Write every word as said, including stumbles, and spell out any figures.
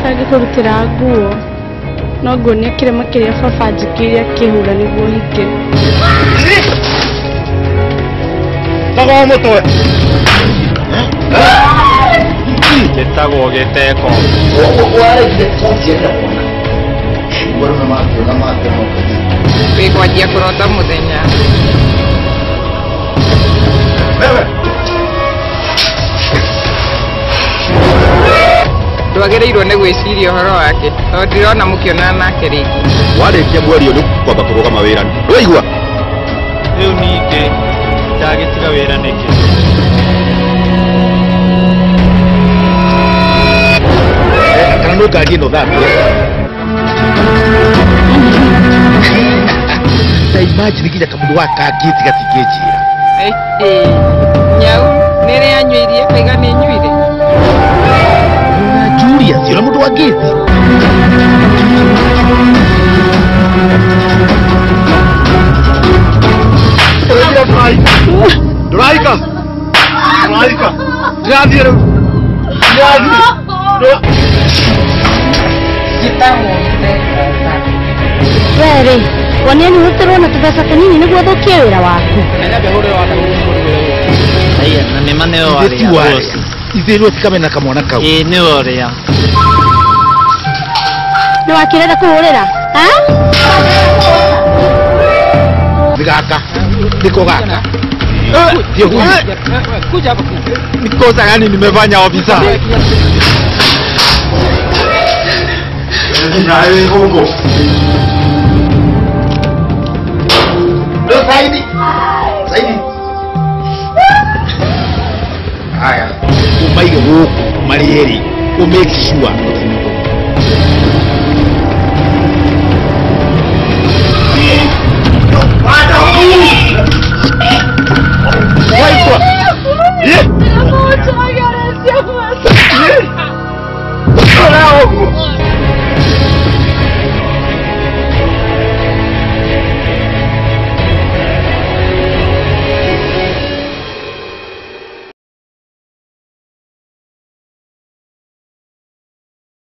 Kage kurutira nguo. No ngonia kirema kiria baba njikiria kihura niguo hike. Tago mutwe. Getago geteko. Wale getago kuona. Bora na mato na mato. Pegou dia kurota muthenya. Wewe. Ndwagereirwo nĩ gwĩciria ũhoro wake tondũ ndirona mũkĩona nake rĩngĩ. Warĩkia mwario nĩ kwamba kũrũgama wĩra. Ndũigua? Rĩu ningĩ ndagĩtiga wĩra nĩkĩ? Kana no ngathiĩ no thambie. Ta imagine kija kamundu wa kangĩti gatingĩnjĩra. Ĩĩ nyau nĩrĩ anyuirie kaiga nĩ nyuire. Julia, si mũndũ wa ngĩti. Ndũraika. Ndũraika. Ndĩrathiĩ rĩu. Ndĩrathiĩ. Weri, wanieni utirona tubesa tunini niguo thukie wira waku. Aya, na nĩ maneo Ithĩ warĩa. Ithĩ rwo tikamena kamwana kau. Ĩĩ nĩ ũrĩa. Nĩ wakirenda kuhurira? Ha? Gaka. Niko gaka. Ndio huyu. Kuja hapa. Nikosa gani nimefanya ofisa? Ndio huko. Ndio Saidi. Saidi. Haya. Umaige huko, Marieri. Umake sure.